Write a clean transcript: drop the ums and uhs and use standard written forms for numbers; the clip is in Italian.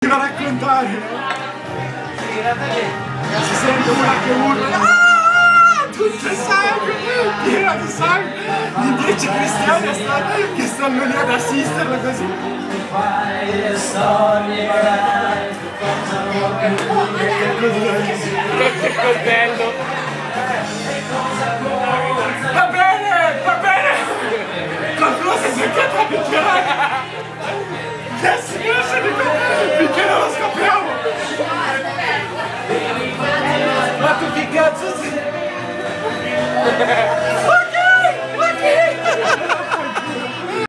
da raccontare. Si sente una che urla, ah, tutto il sangue, pieno di sangue, i 10 cristiani che stanno lì ad assisterlo così. Che coltello!